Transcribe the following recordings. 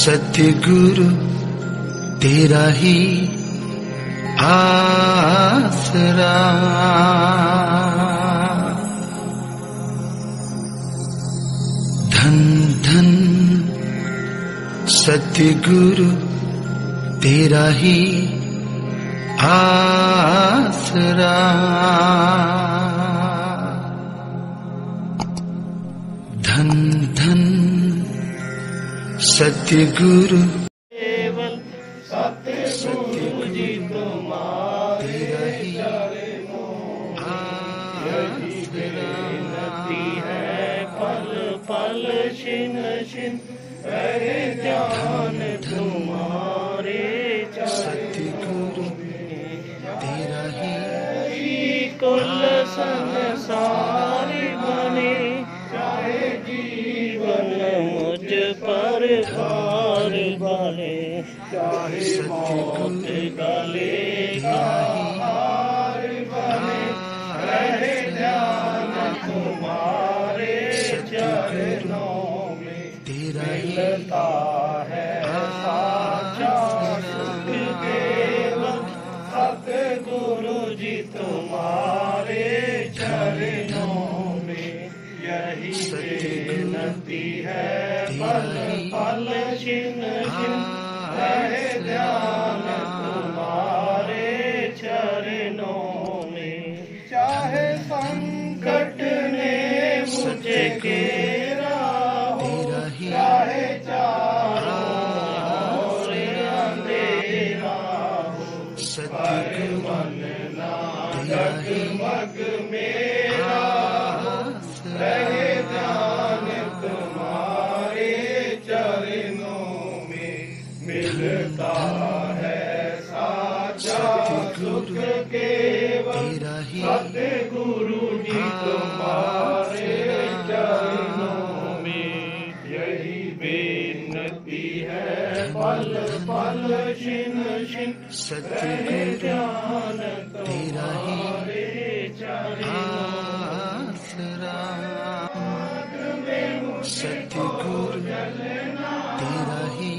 सतगुरु तेरा ही आसरा। धन धन सतगुरु तेरा ही आसरा। धन धन सतगुरु केवल सतगुरु जी तुम्हारे विनती है पल पल छिन छिन रहे ध्यान तुम्हारे। सतगुरु तेरा ही कुल संसार बने चाहे जीवन मुझ पर भार बने, चाहे मौत गले का हार बने, रहे ध्यान तुम्हारे चरणों में मिलता है साचा सुख केवल सतगुरु जी तुम्हारे चरणों में। यही विनती है पल पल छिन छिन रहे ध्यान तुम्हारे चरणों में। चाहे संकट ने मुझे घेरा हो, चाहे चारों ओर अंधेरा हो, पर मन ना डगमग मेरा रहे ध्यान तुम्हारे चरणों में। मिलता है साचा सुख केवल सतगुरु जी तुम्हारे चरणों में। यही बेनती है पल पल छिन छिन रहे ध्यान तुम्हारे चरणों में। सतगुरु तेरा ही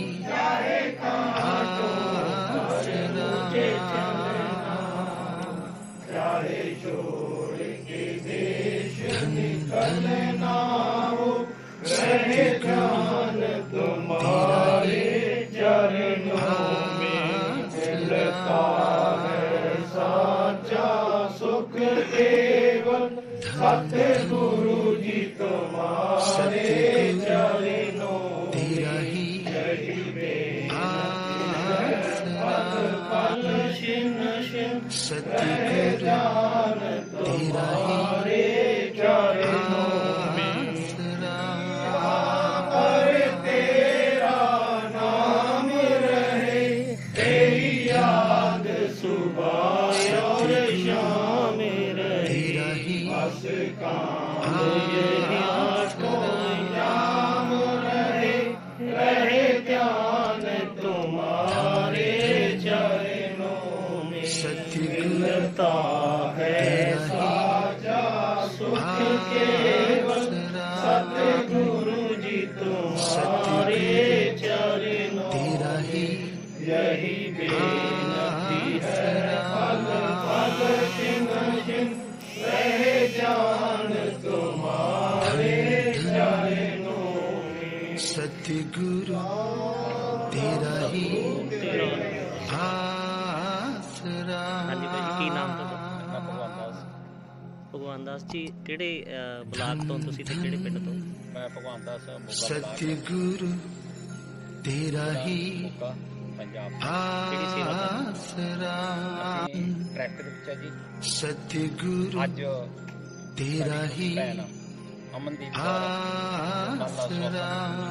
चाहे छोड़ के देश निकलना हो, रहे ध्यान तुम्हारे चरणों में। मिलता है साचा सुख केवल सतगुरु जी तुम्हारे चरणों में। यही पल पल छिन छिन रहे ध्यान तुम्हारे चरणों में। पर तेरा नाम रहे, तेरी याद सुबह और शाम रहे, बस काम यही आठों याम रहे, रहे ध्यान तुम्हारे चरणों में। मिलता है साचा सुख केवल सतगुरु जी तुम्हारे चरणों में। यही बेनती है पल पल छिन छिन रहे ध्यान तुम्हारे चरणों में। सतगुरु तेरा ही आसरा। ਹਾਂਜੀ ਭਾਈ ਕੀ ਨਾਮ ਤੁਹਾਡਾ? ਭਗਵਾਨ ਦਾਸ ਜੀ। ਕਿਹੜੇ ਬਲਾਕ ਤੋਂ ਤੁਸੀਂ ਤੇ ਕਿਹੜੇ ਪਿੰਡ ਤੋਂ? ਮੈਂ ਭਗਵਾਨ ਦਾਸ सतगुरु तेरा ही ਪੰਜਾਬ ਕਿਹੜੀ ਸੇਵਾ ਕਰਦੇ? आसरा। ਅਸੀਂ ਟਰੈਕ ਦੇ ਵਿੱਚ ਹੈ ਜੀ। सतगुरु ਅੱਜ तेरा ही ਭੈਣ ਅਮਨਦੀਪ आसरा।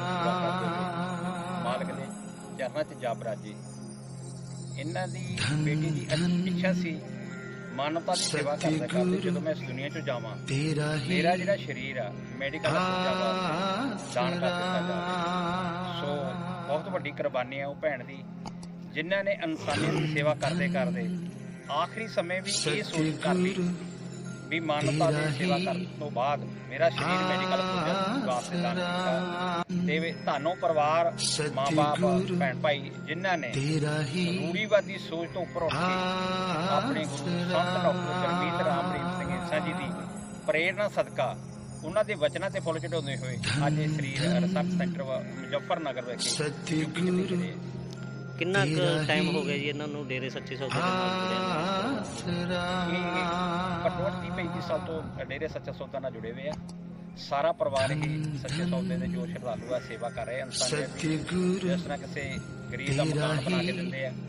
ਮਾਲਕ ਦੇ ਚਰਨਾਂ 'ਚ ਜਾ ਬਰਾਜੀ। ਇਹਨਾਂ ਦੀ ਬੇਟੀ ਦੀ ਇੱਛਾ ਸੀ ਮਾਨਵਤਾ ਦੀ ਸੇਵਾ ਕਰਦੇ ਕਰਦੇ ਜਦੋਂ ਮੈਂ ਇਸ ਦੁਨੀਆ 'ਚੋਂ ਜਾਵਾਂ तेरा ही ਮੇਰਾ ਜਿਹੜਾ ਸਰੀਰ ਆ ਮੈਡੀਕਲ ਦਾਨ ਕਰ ਦਿੱਤਾ ਜਾਵੇ। ਸੋ ਬਹੁਤ ਵੱਡੀ ਕੁਰਬਾਨੀ ਆ ਉਹ ਭੈਣ ਦੀ, ਜਿਨ੍ਹਾਂ ਨੇ ਇਨਸਾਨੀਅਤ ਦੀ ਸੇਵਾ ਕਰਦੇ ਕਰਦੇ ਆਖਰੀ ਸਮੇਂ ਵੀ ਇਹ ਸੋਚ ਕਰ ਲਈ ਵੀ ਮਾਨਵਤਾ ਦੀ ਸੇਵਾ ਕਰਨ ਤੋਂ ਬਾਅਦ ਮੇਰਾ ਸਰੀਰ ਮੈਡੀਕਲ ਖੋਜਾਂ ਵਾਸਤੇ ਦਾਨ ਕੀਤਾ। ਤੇ ਤੁਹਾਨੂੰ ਪਰਿਵਾਰ, ਮਾਂ-ਬਾਪ, ਭੈਣ ਭਾਈ ਜਿਨ੍ਹਾਂ ਨੇ ਰੂੜੀਵਾਦੀ ਸੋਚ ਤੋਂ ਉੱਪਰ ਉੱਠ ਕੇ ਆਪਣੇ ਗੁਰੂ ਸੰਤ ਡਾਕਟਰ ਗੁਰਮੀਤ ਰਾਮ ਰਹੀਮ ਸਿੰਘ ਇੰਸਾ ਜੀ ਦੀ ਪ੍ਰੇਰਨਾ ਸਦਕਾ ਉਹਨਾਂ ਦੇ ਵਚਨਾਂ ਤੇ ਫੁੱਲ ਚੜਾਉਂਦੇ ਹੋਏ ਅੱਜ ਇਹ ਸਰੀਰ ਰਿਸਰਚ ਸੈਂਟਰ ਮੁਜ਼ੱਫਰਨਗਰ ਵਿਖੇ ਯੂਪੀ ਦੇ ਵਿੱਚ ਰਹੇ। ਕਿੰਨਾ ਕੁ ਟਾਈਮ ਹੋ ਗਿਆ ਜੀ ਇਹਨਾਂ ਨੂੰ ਡੇਰੇ ਸੱਚੇ ਸੌਦੇ ਦੇ ਨਾਲ ਇਹ ਘੱਟੋ ਘੱਟ 30-35 ਸਾਲ ਤੋਂ ਡੇਰੇ ਸੱਚਾ ਸੌਦਾ ਨਾਲ ਜੁੜੇ ਹੋਏ ਆ। ਸਾਰਾ ਪਰਿਵਾਰ ਹੀ ਸੱਚੇ ਸੌਦੇ ਦੇ ਜੋ ਸ਼ਰਧਾਲੂ ਆ ਸੇਵਾ ਕਰ ਰਹੇ ਇਨਸਾਨੀਅਤ ਦੀ। ਜਿਸ ਤਰ੍ਹਾਂ ਕਿਸੇ ਗਰੀਬ ਦਾ ਮਕਾਨ ਬਣਾ ਕੇ ਦਿੰਦੇ ਆ,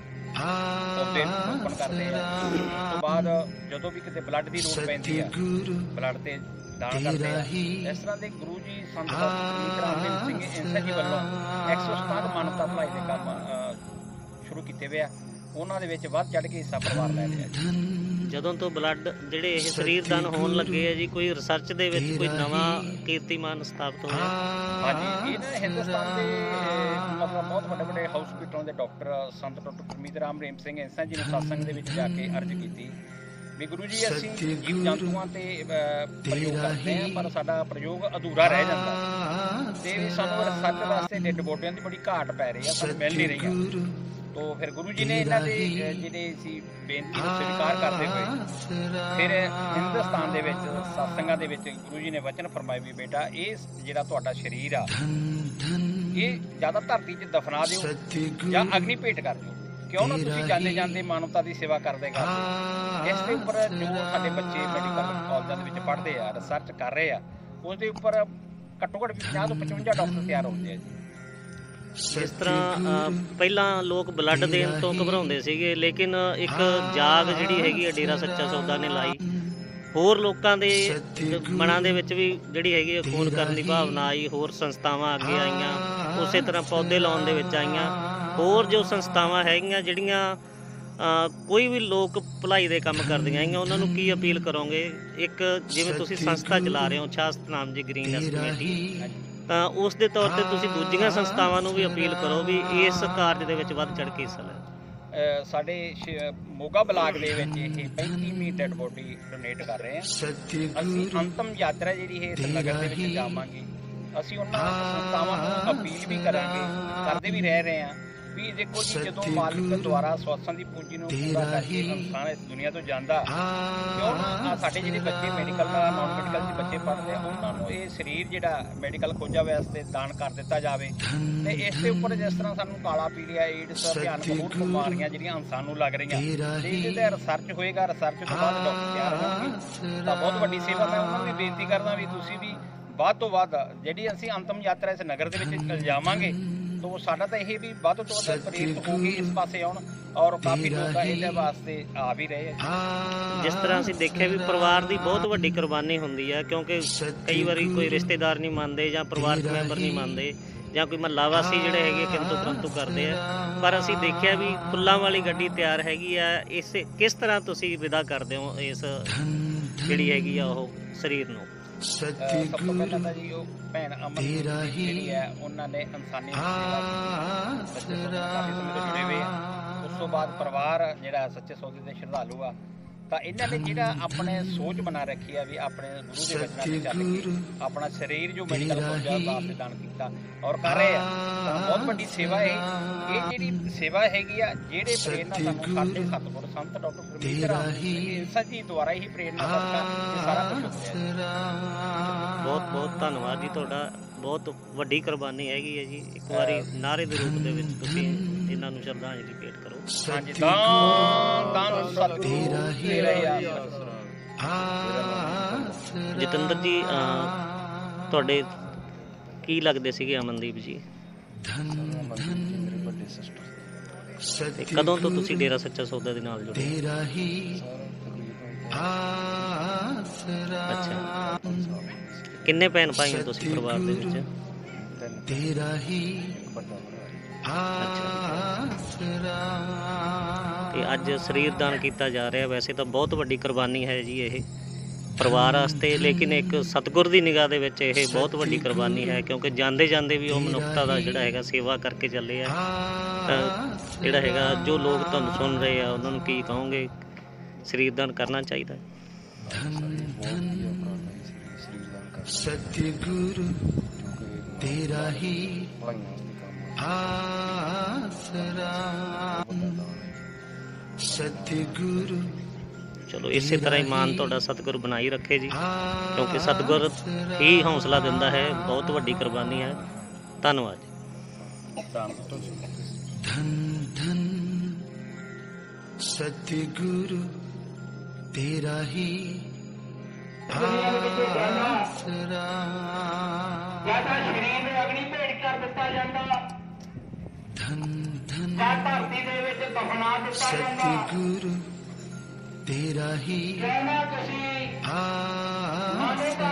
ਉਹਦੇ ਰੋਪਣ ਕਰਦੇ ਆ। ਉਸ ਤੋਂ ਬਾਅਦ ਜਦੋਂ ਵੀ ਕਿਤੇ ਬਲੱਡ ਦੀ ਲੋੜ ਪੈਂਦੀ ਆ, ਬਲੱਡ ਤੇ ਦਾਨ ਕਰਦੇ ਆ। ਇਸ ਤਰ੍ਹਾਂ ਦੇ ਗੁਰੂ ਜੀ ਸੰਤ ਗੁਰਮੀਤ ਰਾਮ ਸਿੰਘ ਇੰਸਾ ਜੀ ਵੱਲੋਂ 167 ਮਾਨਵਤਾ ਭਲਾਈ ਦੇ ਕੰਮ ਸ਼ੁਰੂ ਕੀਤੇ ਹੋਏ ਆ। ਉਹਨਾਂ ਦੇ ਵਿੱਚ ਵੱਧ ਚੜ੍ਹ ਕੇ ਹਿੱਸਾ ਪਰਿਵਾਰ ਲੈ ਰਿਹਾ। ਜਦੋਂ ਤੋਂ ਬਲੱਡ ਜਿਹੜੇ ਇਹ ਸਰੀਰ ਦਾਨ ਹੋਣ ਲੱਗੇ ਆ ਜੀ, ਕੋਈ ਰਿਸਰਚ ਦੇ ਵਿੱਚ ਕੋਈ ਨਵਾਂ ਕੀਰਤੀਮਾਨ ਸਥਾਪਿਤ ਹੋਇਆ? ਹਾਂਜੀ, ਇਹ ਨਾ ਹਿੰਦੁਸਤਾਨ ਦੇ ਮਤਲਬ ਬਹੁਤ ਵੱਡੇ ਵੱਡੇ ਹਸਪੀਟਲਾਂ ਦੇ ਡਾਕਟਰ ਸੰਤ ਡਾਕਟਰ ਗੁਰਮੀਤ ਰਾਮ ਰਹੀਮ ਸਿੰਘ ਇੰਸਾ ਜੀ ਨੇ ਸਤਸੰਗ ਦੇ ਵਿੱਚ ਜਾ ਕੇ ਅਰਜ਼ ਕੀਤੀ ਵੀ ਗੁਰੂ ਜੀ ਅਸੀਂ ਜੀਵ ਜੰਤੂਆਂ ਤੇ ਪ੍ਰਯੋਗ ਕਰਦੇ ਹਾਂ, ਪਰ ਸਾਡਾ ਪ੍ਰਯੋਗ ਅਧੂਰਾ ਰਹਿ ਜਾਂਦਾ ਤੇ ਸਾਨੂੰ ਰਿਸਰਚ ਵਾਸਤੇ ਡੈਡ ਬੋਡੀਆਂ ਦੀ ਬੜੀ ਘਾਟ ਪੈ ਰਹੀ ਆ, ਸਾਨੂੰ ਮਿਲ ਨਹੀਂ ਰਹੀਆਂ। ਤੋ ਫਿਰ ਗੁਰੂ ਜੀ ਨੇ ਇਹਨਾਂ ਦੇ ਜਿਹੜੇ ਸੀ ਬੇਨਤੀ ਨੂੰ ਸਵੀਕਾਰ ਕਰਦੇ ਹੋਏ ਫਿਰ ਹਿੰਦੁਸਤਾਨ ਦੇ ਵਿੱਚ ਸਤਸੰਗਾਂ ਦੇ ਵਿੱਚ ਗੁਰੂ ਜੀ ਨੇ ਵਚਨ ਫਰਮਾਏ ਵੀ ਬੇਟਾ ਇਹ ਜਿਹੜਾ ਤੁਹਾਡਾ ਸਰੀਰ ਆ ਇਹ ਜ਼ਿਆਦਾ ਧਰਤੀ 'ਚ ਦਫਨਾ ਦਿਓ ਜਾਂ ਅਗਨੀ ਭੇਟ ਕਰ ਦਿਓ। ਕਿਉਂ ਨਾ ਤੁਸੀਂ ਜਾਂਦੇ ਜਾਂਦੇ ਮਾਨਵਤਾ ਦੀ ਸੇਵਾ ਕਰਦੇ ਇਸ ਦੇ ਉੱਪਰ ਜੋ ਸਾਡੇ ਬੱਚੇ ਮੈਡੀਕਲ ਕਾਲਜਾਂ ਦੇ ਵਿੱਚ ਪੜ੍ਹਦੇ ਆ, ਰਿਸਰਚ ਕਰ ਰਹੇ ਆ, ਉਸ ਦੇ ਉੱਪਰ ਘੱਟੋ ਘੱਟ 50 ਤੋਂ 55 ਡਾਕਟਰ ਤਿਆਰ ਹੁੰਦੇ ਆ ਜੀ। ਜਿਸ ਤਰ੍ਹਾਂ ਪਹਿਲਾਂ ਲੋਕ ਬਲੱਡ ਦੇਣ ਤੋਂ ਘਬਰਾਉਂਦੇ ਸੀਗੇ, ਲੇਕਿਨ ਇੱਕ ਜਾਗ ਜਿਹੜੀ ਹੈਗੀ ਆ ਡੇਰਾ ਸੱਚਾ ਸੌਦਾ ਨੇ ਲਾਈ। ਹੋਰ ਲੋਕਾਂ ਦੇ ਮਨਾਂ ਦੇ ਵਿੱਚ ਵੀ ਜਿਹੜੀ ਹੈਗੀ ਖੂਨ ਕਰਨ ਦੀ ਭਾਵਨਾ ਆਈ। ਹੋਰ ਸੰਸਥਾਵਾਂ ਅੱਗੇ ਆਈਆਂ, ਉਸੇ ਤਰ੍ਹਾਂ ਪੌਦੇ ਲਾਉਣ ਦੇ ਵਿੱਚ ਆਈਆਂ। ਹੋਰ ਜੋ ਸੰਸਥਾਵਾਂ ਹੈਗੀਆਂ ਜਿਹੜੀਆਂ ਕੋਈ ਵੀ ਲੋਕ ਭਲਾਈ ਦੇ ਕੰਮ ਕਰਦੀਆਂ ਆਈਆਂ, ਉਹਨਾਂ ਨੂੰ ਕੀ ਅਪੀਲ ਕਰੋਗੇ? ਇੱਕ ਜਿਵੇਂ ਤੁਸੀਂ ਸੰਸਥਾ ਚਲਾ ਰਹੇ ਹੋ ਛਾਹ ਸਤਨਾਮ ਜੀ ਗ੍ਰੀਨਨੈਸ ਕਮੇਟੀ, ਤਾਂ ਉਸ ਦੇ ਤੌਰ ਤੇ ਤੁਸੀਂ ਦੂਜੀਆਂ ਸੰਸਥਾਵਾਂ ਨੂੰ ਵੀ ਅਪੀਲ ਕਰੋ ਵੀ ਇਸ ਕਾਰਜ ਦੇ ਵਿੱਚ ਵੱਧ ਚੜ੍ਹ ਕੇ ਹਿੱਸਾ ਲੈਣ। ਸਾਡੇ ਮੋਗਾ ਬਲਾਕ ਦੇ ਵਿੱਚ ਇਹ 35ਵੀਂ ਡੈਡ ਬੋਡੀ ਡੋਨੇਟ ਕਰ ਰਹੇ ਹਾਂ। ਅਸੀਂ ਅੰਤਮ ਯਾਤਰਾ ਜਿਹੜੀ ਇਹ ਨਗਰ ਦੇ ਵਿੱਚ ਜਾਵਾਂਗੇ। ਅਸੀਂ ਉਹਨਾਂ ਸੰਸਥਾਵਾਂ ਨੂੰ ਅਪੀਲ ਵੀ ਕਰਾਂਗੇ, ਕਰਦੇ ਵੀ ਰਹਿ ਰਹੇ ਹਾਂ ਵੀ ਦੇਖੋ ਜੀ, ਜਦੋਂ ਮਾਲਿਕ ਦੁਆਰਾ ਸਵਾਸਾਂ ਦੀ ਪੂੰਜੀ ਨੂੰ ਪੂਰਾ ਕਰਕੇ ਇਨਸਾਨ ਇਸ ਦੁਨੀਆ ਤੋਂ ਜਾਂਦਾ, ਕਿਉਂ ਨਾ ਸਾਡੇ ਜਿਹੜੇ ਬੱਚੇ ਮੈਡੀਕਲ ਦਾ ਨਾਨ ਮੈਡੀਕਲ ਦੇ ਬੱਚੇ ਪੜ੍ਹਦੇ ਆ, ਉਹਨਾਂ ਨੂੰ ਇਹ ਸਰੀਰ ਜਿਹੜਾ ਮੈਡੀਕਲ ਖੋਜਾਂ ਵਾਸਤੇ ਦਾਨ ਕਰ ਦਿੱਤਾ ਜਾਵੇ। ਤੇ ਇਸ ਦੇ ਉੱਪਰ ਜਿਸ ਤਰ੍ਹਾਂ ਸਾਨੂੰ ਕਾਲਾ ਪੀਲੀਆ, ਏਡਸ, ਭਿਆਨਕ ਹੋਰ ਬਿਮਾਰੀਆਂ ਜਿਹੜੀਆਂ ਇਨਸਾਨ ਨੂੰ ਲੱਗ ਰਹੀਆਂ, ਤੇ ਇਹਦੇ ਤੇ ਰਿਸਰਚ ਹੋਏਗਾ। ਰਿਸਰਚ ਤੋਂ ਬਾਅਦ ਡਾਕਟਰ ਤਿਆਰ ਹੋਣਗੇ ਤਾਂ ਬਹੁਤ ਵੱਡੀ ਸੇਵਾ। ਮੈਂ ਉਹਨਾਂ ਨੂੰ ਵੀ ਬੇਨਤੀ ਕਰਦਾ ਵੀ ਤੁਸੀਂ ਵੀ ਵੱਧ ਤੋਂ ਵੱਧ ਜਿਹੜੀ ਅਸੀਂ ਅੰਤਮ ਯਾਤਰਾ ਇਸ ਨਗਰ ਦੇ ਵਿੱਚ ਜਾਵਾਂਗੇ, ਤੋ ਸਾਡਾ ਤਾਂ ਇਹ ਵੀ ਵੱਧ ਤੋਂ ਵੱਧ ਪ੍ਰੇਰਿਤ ਹੋ ਕੇ ਇਸ ਪਾਸੇ ਆਉਣ, ਔਰ ਕਾਫੀ ਲੋਕ ਇਹਦੇ ਵਾਸਤੇ ਆ ਵੀ ਰਹੇ ਆ। ਜਿਸ ਤਰ੍ਹਾਂ ਅਸੀਂ ਦੇਖਿਆ ਵੀ ਪਰਿਵਾਰ ਦੀ ਬਹੁਤ ਵੱਡੀ ਕੁਰਬਾਨੀ ਹੁੰਦੀ ਹੈ, ਕਿਉਂਕਿ ਕਈ ਵਾਰੀ ਕੋਈ ਰਿਸ਼ਤੇਦਾਰ ਨਹੀਂ ਮੰਨਦੇ ਜਾਂ ਪਰਿਵਾਰਕ ਮੈਂਬਰ ਨਹੀਂ ਮੰਨਦੇ ਜਾਂ ਕੋਈ ਮਹੱਲਾ ਵਾਸੀ ਜਿਹੜੇ ਹੈਗੇ ਕਿੰਤੂ ਪਰੰਤੂ ਕਰਦੇ ਆ। ਪਰ ਅਸੀਂ ਦੇਖਿਆ ਵੀ ਫੁੱਲਾਂ ਵਾਲੀ ਗੱਡੀ ਤਿਆਰ ਹੈਗੀ ਆ। ਕਿਸ ਤਰ੍ਹਾਂ ਤੁਸੀਂ ਵਿਦਾ ਕਰਦੇ ਹੋ ਇਸ ਜਿਹੜੀ ਹੈਗੀ ਆ ਉਹ ਸਰੀਰ ਨੂੰ? ਸਭ ਤੋਂ ਪਹਿਲਾਂ ਤਾਂ ਜੀ ਉਹ ਭੈਣ ਅਮਨ ਜਿਹੜੀ ਹੈ ਉਹਨਾਂ ਨੇ ਇਨਸਾਨੀ ਸੇਵਾ ਕਾਫੀ ਸਮੇਂ ਤੋਂ ਜੁੜੇ ਹੋਏ ਆ। ਉਸ ਤੋਂ ਬਾਅਦ ਪਰਿਵਾਰ ਜਿਹੜਾ ਸੱਚੇ ਸੌਦੇ ਦੇ ਸ਼ਰਧਾਲੂ ਆ, ਤਾਂ ਇਹਨਾਂ ਨੇ ਜਿਹੜਾ ਆਪਣੇ ਸੋਚ ਬਣਾ ਰੱਖੀ ਆ ਵੀ ਆਪਣੇ ਗੁਰੂ ਦੇ ਵਚਨਾਂ ਤੇ ਚੱਲ ਕੇ ਆਪਣਾ ਸਰੀਰ ਜੋ ਮੈਡੀਕਲ ਖੋਜਾਂ ਵਾਸਤੇ ਦਾਨ ਕੀਤਾ ਔਰ ਕਰ ਰਹੇ ਆ। ਤਾਂ ਬਹੁਤ ਵੱਡੀ ਸੇਵਾ ਇਹ ਜਿਹੜੀ ਸੇਵਾ ਹੈਗੀ ਆ, ਜਿਹੜੇ ਪ੍ਰੇਰਨਾ ਸਾਨੂੰ ਸਾਡੇ ਸਤਿਗੁਰ ਸੰਤ ਡਾਕਟਰ ਗੁਰਮੀਤ ਰਾਮ ਸਿੰਘ ਇੰਸਾ ਜੀ ਦੁਆਰਾ ਹੀ ਪ੍ਰੇਰਨਾ ਸਦਕਾ ਇਹ ਸਾਰਾ ਕੁਝ ਹੋ ਰਿਹਾ। ਬਹੁਤ ਬਹੁਤ ਧੰਨਵਾਦ ਜੀ ਤੁਹਾਡਾ। ਬਹੁਤ ਵੱਡੀ ਕੁਰਬਾਨੀ ਹੈਗੀ ਹੈ ਜੀ। ਇੱਕ ਵਾਰੀ ਨਾਅਰੇ ਦੇ ਰੂਪ ਦੇ ਵਿੱਚ ਤੁਸੀਂ ਇਹਨਾਂ ਨੂੰ ਸ਼ਰਧਾਂਜਲੀ ਭੇਟ ਕਰੋ। ਹਾਂਜੀ, ਤਾਂ ਸਤਿਗੁਰੂ ਤੇਰਾ ਹੀ ਜਤਿੰਦਰ ਜੀ, ਤੁਹਾਡੇ ਕੀ ਲੱਗਦੇ ਸੀਗੇ ਅਮਨਦੀਪ ਜੀ? ਤੇ ਕਦੋਂ ਤੋਂ ਤੁਸੀਂ ਡੇਰਾ ਸੱਚਾ ਸੌਦਾ ਦੇ ਨਾਲ ਜੁੜੇ? ਅੱਛਾ, ਕਿੰਨੇ ਭੈਣ ਭਾਈ ਹੋ ਤੁਸੀਂ ਪਰਿਵਾਰ ਦੇ ਵਿੱਚ? ਤੇ ਅੱਜ ਸਰੀਰ ਦਾਨ ਕੀਤਾ ਜਾ ਰਿਹਾ। ਵੈਸੇ ਤਾਂ ਬਹੁਤ ਵੱਡੀ ਕੁਰਬਾਨੀ ਹੈ ਜੀ ਇਹ ਪਰਿਵਾਰ ਵਾਸਤੇ, ਲੇਕਿਨ ਇੱਕ ਸਤਿਗੁਰ ਦੀ ਨਿਗਾਹ ਦੇ ਵਿੱਚ ਇਹ ਬਹੁਤ ਵੱਡੀ ਕੁਰਬਾਨੀ ਹੈ, ਕਿਉਂਕਿ ਜਾਂਦੇ ਜਾਂਦੇ ਵੀ ਉਹ ਮਨੁੱਖਤਾ ਦਾ ਜਿਹੜਾ ਹੈਗਾ ਸੇਵਾ ਕਰਕੇ ਚੱਲੇ ਆ। ਤਾਂ ਜਿਹੜਾ ਹੈਗਾ ਜੋ ਲੋਕ ਤੁਹਾਨੂੰ ਸੁਣ ਰਹੇ ਆ ਉਹਨਾਂ ਨੂੰ ਕੀ ਕਹੋਗੇ? ਸਰੀਰ ਦਾਨ ਕਰਨਾ ਚਾਹੀਦਾ? धन धन सतगुरु तेरा ही आसरा सतगुरु। ਚਲੋ ਇਸੇ ਤਰ੍ਹਾਂ ਹੀ ਮਾਨ ਤੁਹਾਡਾ ਸਤਿਗੁਰ ਬਣਾਈ ਰੱਖੇ ਜੀ, ਕਿਉਂਕਿ ਸਤਿਗੁਰ ਹੀ ਹੌਸਲਾ ਦਿੰਦਾ ਹੈ, ਬਹੁਤ ਵੱਡੀ ਕੁਰਬਾਨੀ ਹੈ। ਧੰਨਵਾਦ ਜੀ। धन धन सतगुरु तेरा ही आसरा। ਜਿਆਦਾ ਸ਼ਰੀਰ ਨੂੰ ਅਗਨੀ ਭੇਟ ਕਰ ਦਿੱਤਾ ਜਾਂਦਾ, धन धन ਜਾਂ ਧਰਤੀ ਦੇ ਵਿੱਚ ਦਫਨਾ ਦਿੱਤਾ ਜਾਂਦਾ। सतगुरु तेरा ही ਕਹਿਣਾ ਤੁਸੀਂ आसरा।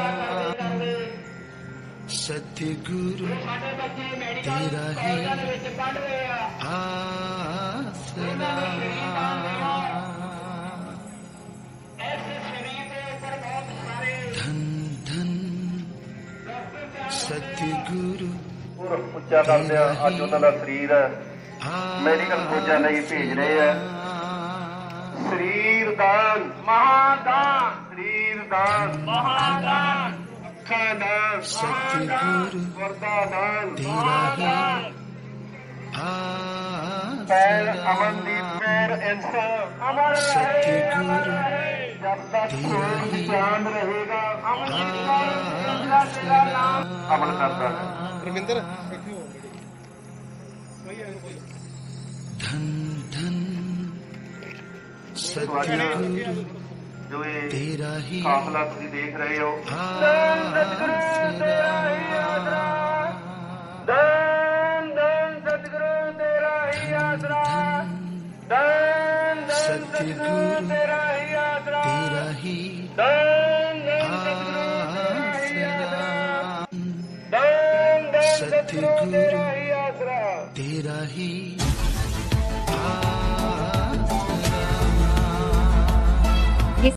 सतगुरु ਸਾਡੇ ਬੱਚੇ ਮੈਡੀਕਲ तेरा ही ਕਾਲਜਾਂ ਦੇ ਵਿੱਚ ਪੜ੍ਹ ਰਹੇ ਆ, आसरा। ਐਸੇ ਸਰੀਰ ਦੇ ਉੱਪਰ ਬਹੁਤ ਸਾਰੇ धन धन सतगुरु ਉੱਚਾ ਕਰਦੇ ਆ। ਅੱਜ ਉਹਨਾਂ ਦਾ ਸਰੀਰ ਮੈਡੀਕਲ ਖੋਜਾਂ ਲਈ ਭੇਜ ਰਹੇ ਆ। ਸਰੀਰ ਦਾਨ ਮਹਾਦਾਨ, ਸਰੀਰ ਦਾਨ ਮਹਾਦਾਨ, ਅੱਖਾਂ ਦਾਨ सतगुरु ਗੁਰਦਾ ਦਾਨ तेरा ही ਪੈਰ आसरा। ਅਮਨਦੀਪ ਪੈਰ ਇਨਸਾਨ ਅਮਰ ਰਹੇ सतगुरु ਜਦ ਤੱਕ तेरा ही ਚਾਂਦ ਰਹੇਗਾ ਅਮਨ आसरा। ਅਮਲ ਕਰਦਾ ਹੈ। धन धन सतगुरु ਜੋ ਇਹ तेरा ही ਕਾਫਲਾ ਤੁਸੀਂ ਦੇਖ ਰਹੇ ਹੋ, आसरा। ਦਾਨ ਦਾਨ ਸਤਿਗੁਰੂ ਤੇਰਾ ਹੀ ਆਸਰਾ, ਦਾਨ ਦਾਨ सतगुरु ਤੇਰਾ ਹੀ ਆਸਰਾ, तेरा ही ਦਾਨ ਦਾਨ ਸਤਿਗੁਰੂ आसरा। ਦਾਨ ਦਾਨ सतगुरु ਤੇਰਾ ਹੀ ਆਸਰਾ। तेरा ही